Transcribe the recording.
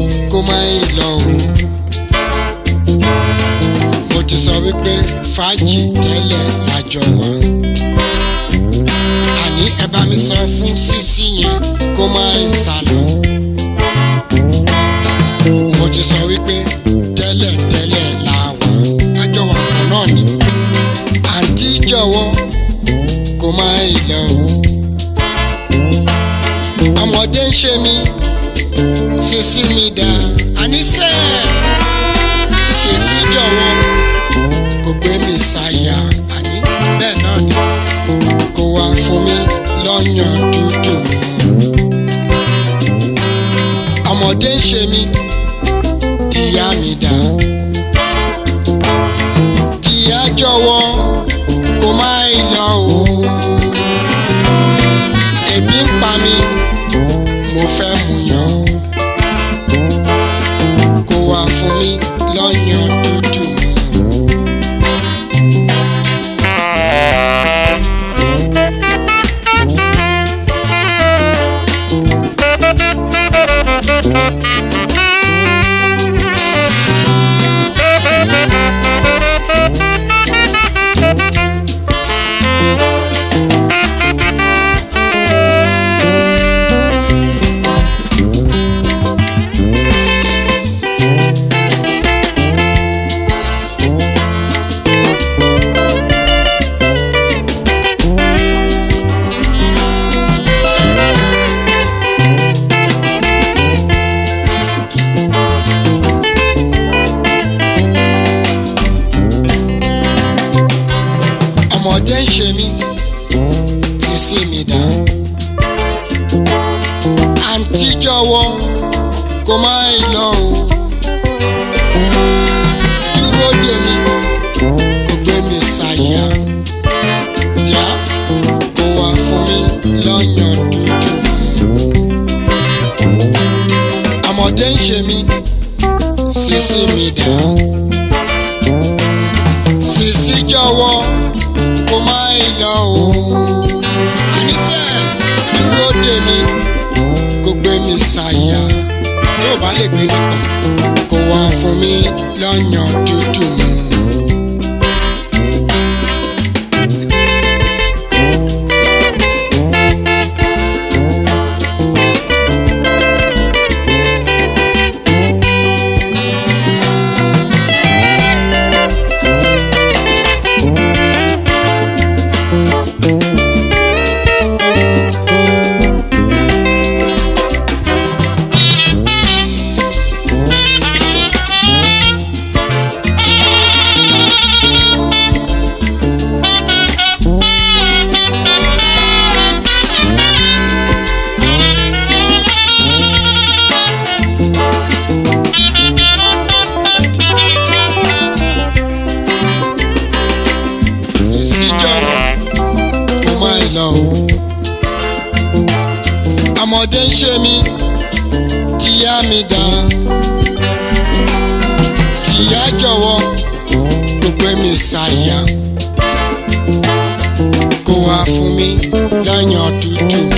kó má lọ o. Mo ti sọ wípé fàájì tẹ́lẹ̀ lájọ wà. Àní ẹ bá mi sọ fún sísí yẹn kó má sálọ. Mo ti sọ wípé tẹ́lẹ̀ tẹ́lẹ̀ la wà. Àjọ wà kan náà ni. Àǹtí jọ̀wọ́ kó má lọ o. Ọmọdé ń ṣe mí, sísí mi dá. Àníṣe sísí jọ̀wọ́ kó gbé mi sáyà. Àní bẹ́ẹ̀ náà ni kó wá fún mi lọ́yàn dúdú mu. Ọmọdé ń ṣe mí, tìyá mi dá. Tìyá jọ̀wọ́ kó má lọ o. Ebi ń pa mi, mo fẹ́ muyan. Kó wá fún mi lọ́yàn dúdú mu. Ọmọdé ń ṣe mí, sísí mi dá. Àǹtí jọ̀wọ́ kó má lọ o. Dúró dè mí, kó gbé mi sáyà. Díà kó wá fún mi lọ́yàn dúdú mu. Ọmọdé ń ṣe mí, sísí mi dá. Sísí jọ̀wọ́ kó má lọ o. Àníṣe dúró dè mí, kó gbé mi sáyà. Yóò bá lè gbé mi pọ̀, kó wá fún mi lọ́yàn dúdú mu. Ọmọdé ń ṣe mí, tìyá mi dá. Tìyá jọ̀wọ́ kó gbé mi sáyà. Kó wá fún mi lọ́yàn dúdú.